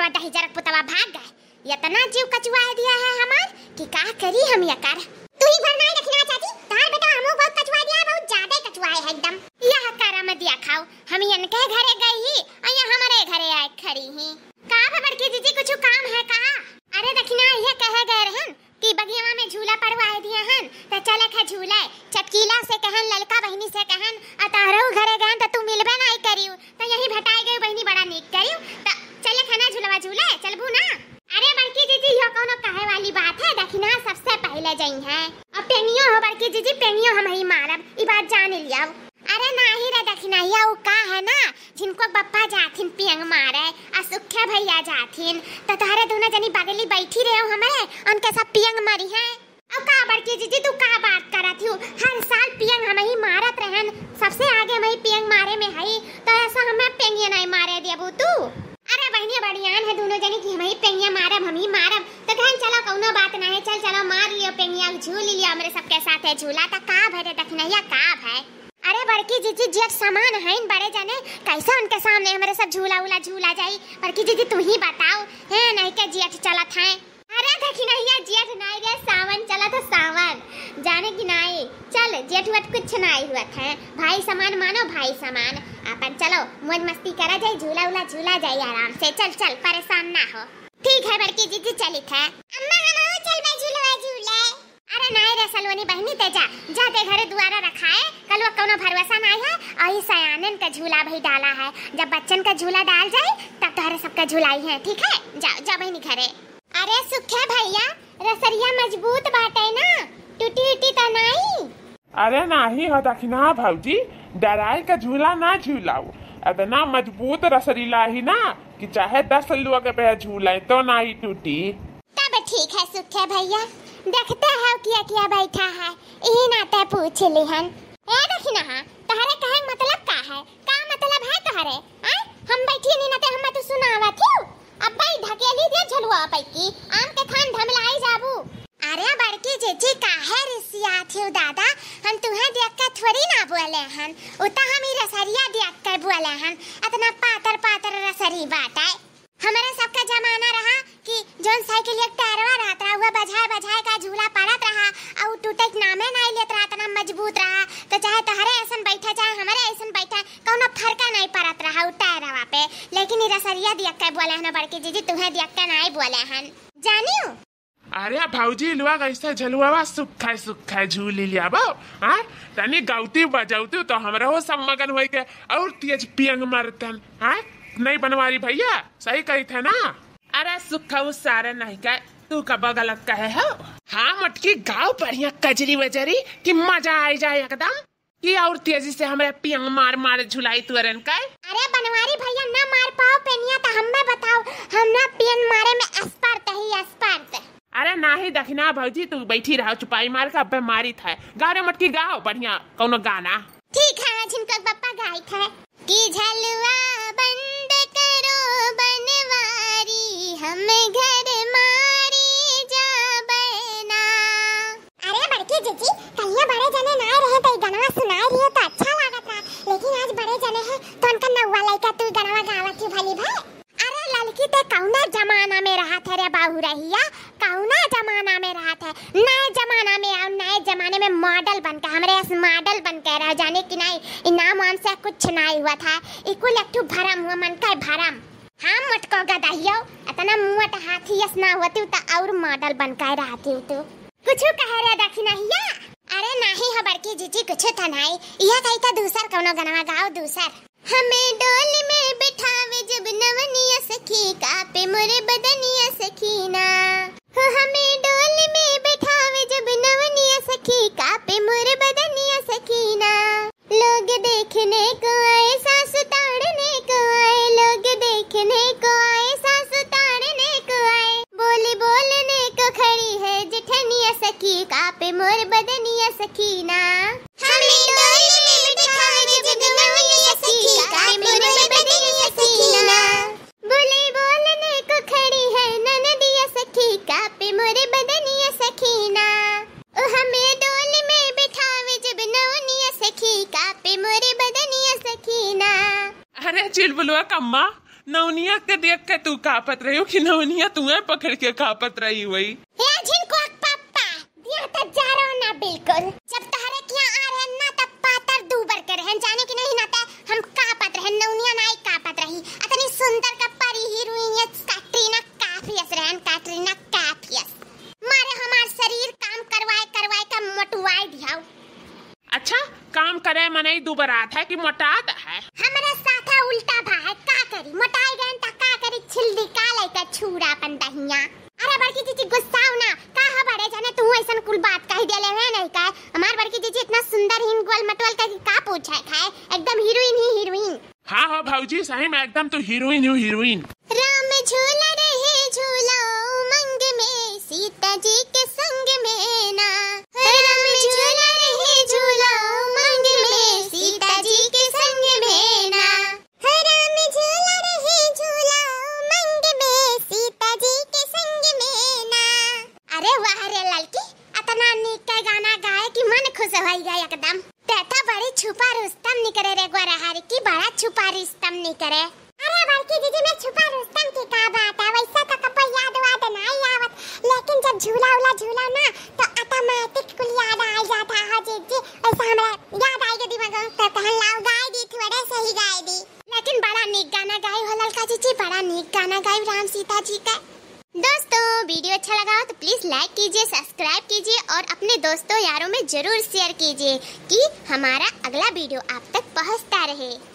पुतवा दही जरक पुतवा भाग गए। इतना जीव कचुआ दिया है हमार कि का करी हम ये कर। तू ही भरना है रखना चाची, तार बेटा हमो बहुत कचुआ दिया है, बहुत ज्यादा कचुआ है एकदम। यह करा मत दिया खाओ, हम इनके घरे गई ही और ये हमारे घरे आए खड़ी ही। का बड़की जीजी कुछ काम है का? अरे रखना ये कहे गए रहन कि बगिया में झूला पड़वाए दिए हन त चले खा झूला चटकीला से कहन ललका बहनी से कहन अतारो घरे गए त तू मिलबे नहीं करियो त यही भटाई गई बहनी बड़ा नीक करियो त चले खाना झूलवा झूले चलबू ना। अरे बड़की जीजी यो कोनो कहे वाली बात है, दखिना सबसे पहले जई है। अब पेनियो हो बड़की जीजी, पेनियो हम ही मारब, ई बात जान लिया। अरे नहीं रे दखिना या उ का है ना जिनको बप्पा जाथिन पियंग मारे आ सुखे भैया जाथिन त तोहरे दोनों जनी बगली बैठी रहे हो हमें उनके सब पियंग मारी है। अब का बड़की जीजी तू का बात करत हो? हर साल पियंग हम ही मारत रहन, सबसे आगे हम ही पियंग मारे में हई, तो ऐसा हमें पेनिया नहीं मारे देबू तू। अरे बहनिया बढ़ियान है दोनों जनी की हम ही पेनिया मारब हम ही मारब तो कहन चलो कौनो बात नहीं है, चल चलो मार लियो पेनिया झूल लियो हमरे सबके साथ है झूला त का भरे दखनैया का है। अरे बड़की जीजी जेठ सामान है इन बड़े जने कैसा उनके सामने हमारे सब झूला उला झूला जाई। बड़की जीजी तू ही बताओ है नहीं के जेठ चलत है? अरे दखनैया जेठ नहीं रे सावन चलत है, सावन जाने की नहीं। चल जेठ वट कुछ नहीं हुआ है, भाई समान मानो भाई समान। अपन चलो मौज मस्ती करा जाए, झूला उला झूला जाए आराम से। चल चल परेशान ना हो। ठीक है बड़की जीजी चलित है। अम्मा हम चल मैं झूला झूले। अरे नहीं रे सलोनी बहनी ते जा ते घरे दुआरा रखा है, कल वो कोनो भरवसा नहीं है और इस सयानन का झूला भी डाला है। जब बच्चन का झूला डाल जाए तब तुम्हारे सबका झूलाई है, ठीक है? जाओ जा बहनी घरे। अरे सुखे भैया रसरिया मजबूत बाटे ना, टूटी उटी तो नहीं? अरे नहीं हो दखिना भौजी, डराए का झूला ना झूलाओ, इतना मजबूत रसरीला ही ना कि चाहे 10 लोग पे झूलाए तो नहीं टूटी। तब ठीक है सुखे भैया, देखते हैं क्या बैठा है, यही नाते पूछ लिहन। ए देखिना तहरे कहे मतलब का है? का मतलब है तहरे? हम बैठी नहीं नाते हम तो सुनावत हूं। अब भाई ढकेली दे झलुआ पैकी आम के थान धमलाई जाबू। अरे बड़की जीजी काहे रिसिया थे दादा, हम तुम्हें देख के थोड़ी ना बोले हन, उता हम ही रसरिया देख के बोले हन। इतना पातर पातर रसरी बात है। हमारे सबका जमाना रहा कि जोन साइकिल एक टायरवा रहत रहा, हुआ बजाए बजाए का झूला पड़त रहा और टूटे नामे नहीं लेत रहा, इतना मजबूत रहा। तो चाहे तोहरे ऐसन बैठा चाहे हमारे ऐसन बैठा कोनो फर्क नहीं पड़त रहा उ टायरवा पे। लेकिन रसरिया देख के बोले हन बड़की जीजी, तुम्हें देख के नहीं बोले हन, जानियो? अरे भौजी लोग ऐसे झलुआ सुखा सुखा झूल लिया बो। हां तनी गाउती बजाउती तो हमरा हो सब मगन होई के और तेज पियंग मारतन। हां नहीं बनवारी भैया सही कही थे ना? अरे सुखा उस सारे नहीं कहे, तू का बगल कहे हो। हाँ मटकी गाँव बढ़िया कजरी वजरी कि मजा आ जाए एकदम कि और तेजी से हमारे पियंग मार मार झुलाई तुरन का। अरे बनवारी भैया ना मार पाओ पेनिया तो हमें बताओ, हम ना पियंग मारे में एक्सपर्ट ही एक्सपर्ट। अरे नाही दखिना भौजी तू बैठी रहो चुपाई मार का अब मारी था गाँव रे मटकी गाओ बढ़िया कौनो गाना। ठीक है जिनका पप्पा गाय था कि झलुआ बंद करो बनवारी हम घर मारी जाबे ना। अरे बड़की जीजी कलिया बड़े जने ना रहे तो गाना सुनाई रही तो अच्छा लागत रहा, लेकिन आज बड़े जने हैं तो उनका नौवा लइका तू गाना गावत थी भली भाई। अरे लड़की ते कौना जमाना में रहा थे रे बाहू रहिया, कौना जमाना में रहा थे? नए जमाना में और नए जमाने में मॉडल बनकर हमारे इस मॉडल बनकर रह जाने की नहीं, इनाम वाम से कुछ नहीं हुआ था, इकुल एक ठू भरम हुआ मन का भरम। हाँ मटको गदाहियो इतना मुंह हाथी यस ना होती तो और मॉडल बनकर रहती तू कुछ कह रहे दखी नहीं या? अरे नहीं है बड़की जीजी कुछ था नहीं, यह कही था दूसर कौनो गनवा गाओ दूसर। हमें डोल में बिठावे जब नवनिया सखी कापे मोरे बदनिया सखीना, हमें डोल में बिठावे जब नवनिया सखी कापे मोरे बदनिया सखीना। लोग देखने को आए सास ताड़ने को आए, लोग देखने को आए सास ताड़ने को आए, बोली बोलने को खड़ी है जेठनिया सखी कापे मोरे बदनिया सखीना। हमें डोल में बिठावे जब नवनिया सखी कापे मोरे बदनिया सखीना, बोली बोलने को खड़ी है ननदिया सखी कापे मोरे बदनिया सखीना। हमें डोल में बिठावे जब नवनिया सखी कापे मोरे बदनिया सखीना। अरे चिलबुलवा कम्मा नवनिया के देख के तू कापत रही हो कि नवनिया तुम्हें पकड़ के कापत रही हुई। ये जिनको पापा दिया तो जा रहा ना बिल्कुल। जब तहरे किया आ रहे ना तब पातर दूबर के रहन जाने की नहीं नाते हम कापत रहे नवनिया नाई कापत रही। इतनी सुंदर का परी हीरोइन ये कैटरीना कैफियस रहन कैटरीना कैफियस। मारे हमार शरीर काम करवाए करवाए का मोटवाई दियाओ। अच्छा काम करे मनई दुबरात है कि मोटात है? हमारा साथा उल्टा भाई का करी मोटाई गन त का करी छिल्दी का लइका छुरा पन दहिया। अरे बड़की जीजी गुस्साओ ना का ह बड़े जाने तू ऐसन कुल बात कह देले है नहीं का। हमार बड़की जीजी इतना सुंदर हिन गोल मटोल का पूछे खाए एकदम हीरोइन ही हीरोइन। हाँ हाँ भाऊजी सही में एकदम तू हीरोइन हो हीरोइन। राम झूला रहे झूला उमंग में सीता जी के संग में ना। राम झूला रहे झूला उमंग में सीता जी के संग में ना। राम झूला रहे झूला उमंग में सीता जी के संग में ना। अरे वाह रे लड़की इतना नीक का गाना गाए कि मन खुश हो गया एकदम। तेता बड़ी छुपा रुस्तम निकरे रे गोरहारी की बड़ा छुपा रुस्तम निकरे। अरे बड़की दीदी में छुपा रुस्तम की का बात है वैसा तो कब याद वाद नहीं आवत लेकिन जब झूला ना तो ऑटोमेटिक कुल याद आ जाता है जीजी। ऐसा हमरा याद आई के दिमाग में तो कहन लाओ गाय दी थोड़े सही गाय दी। लेकिन बड़ा नीक गाना गाई हो ललका जीजी बड़ा नीक गाना गाई राम सीता जी का। दोस्तों वीडियो अच्छा लगा हो तो प्लीज लाइक कीजिए सब्सक्राइब कीजिए और अपने दोस्तों यारों में जरूर शेयर कीजिए कि हमारा अगला वीडियो आप तक पहुंचता रहे।